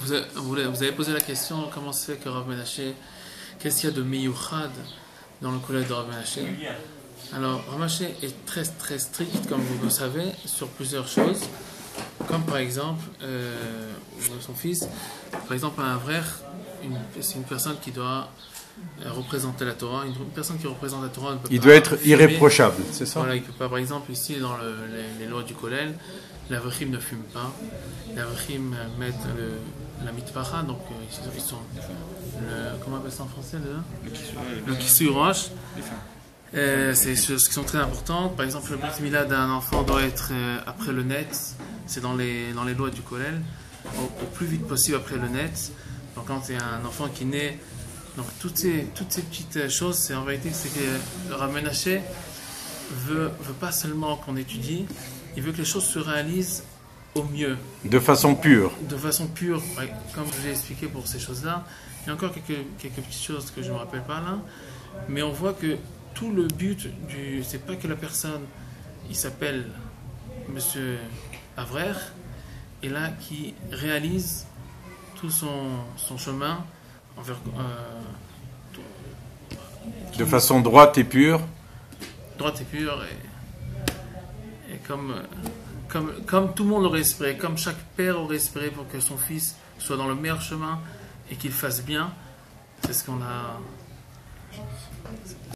vous avez posé la question comment c'est que Rav Menaché, qu'est-ce qu'il y a de miyuchad dans le collège de Rav Menaché. Alors, Rav Menaché est très très strict, comme vous le savez, sur plusieurs choses, comme par exemple son fils. Par exemple, un frère, c'est une personne qui doit représenter la Torah. Une personne qui représente la Torah ne peut pas. Il doit être fumer. irréprochable, c'est ça? Voilà, il peut pas. Par exemple, ici dans les lois du collège, l'Avrechim ne fume pas. L'Avrechim mettent la mitpacha, donc ils sont comment on appelle ça en français le kissui roche. C'est des choses qui sont très importantes. Par exemple, le brit milah d'un enfant doit être après le net. C'est dans les lois du collège, au plus vite possible après le net. Donc quand il y a un enfant qui naît, donc toutes ces petites choses, c'est en vérité c'est que le Rav Menaché veut pas seulement qu'on étudie, il veut que les choses se réalisent au mieux. De façon pure. De façon pure, comme je l'ai expliqué pour ces choses-là. Il y a encore quelques petites choses que je ne me rappelle pas là, mais on voit que tout le but c'est pas que la personne, il s'appelle Monsieur Avrer, et là qui réalise tout son chemin envers, De façon droite et pure. Droite et pure, et comme tout le monde aurait espéré, comme chaque père aurait espéré pour que son fils soit dans le meilleur chemin et qu'il fasse bien. C'est ce qu'on a.